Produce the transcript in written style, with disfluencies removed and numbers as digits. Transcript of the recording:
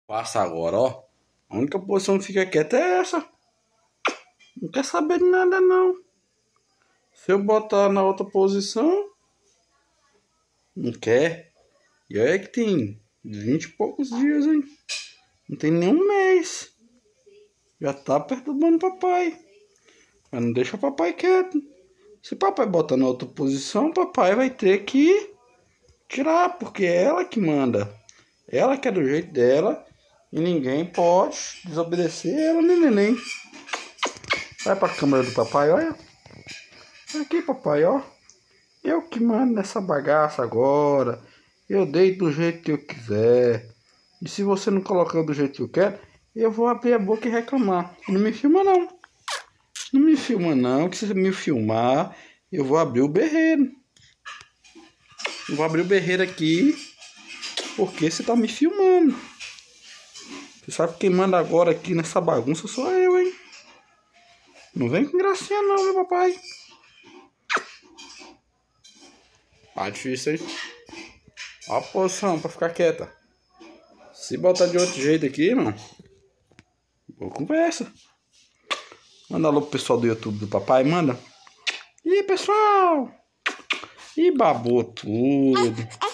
Passa agora, ó. A única posição que fica quieta é essa. Não quer saber de nada, não. Se eu botar na outra posição, não quer. E olha que tem 20 e poucos dias, hein? Não tem nem um mês. Já tá perturbando papai. Mas não deixa o papai quieto. Se papai botar na outra posição, papai vai ter que tirar, porque é ela que manda. Ela que é do jeito dela. E ninguém pode desobedecer ela, nem neném. Vai pra câmera do papai, olha. Aqui, papai, ó. Eu que mando nessa bagaça agora. Eu deito do jeito que eu quiser. E se você não colocar do jeito que eu quero, eu vou abrir a boca e reclamar. Não me filma, não. Não me filma, não. Que se você me filmar, eu vou abrir o berreiro. Eu vou abrir o berreiro aqui, porque você tá me filmando. Você sabe que quem manda agora aqui nessa bagunça sou eu, hein? Não vem com gracinha não, meu papai. Tá difícil, hein? Ó a posição pra ficar quieta. Se botar de outro jeito aqui, mano, boa conversa. Manda alô pro pessoal do YouTube do papai, manda. Ih, pessoal! Ih, babou tudo.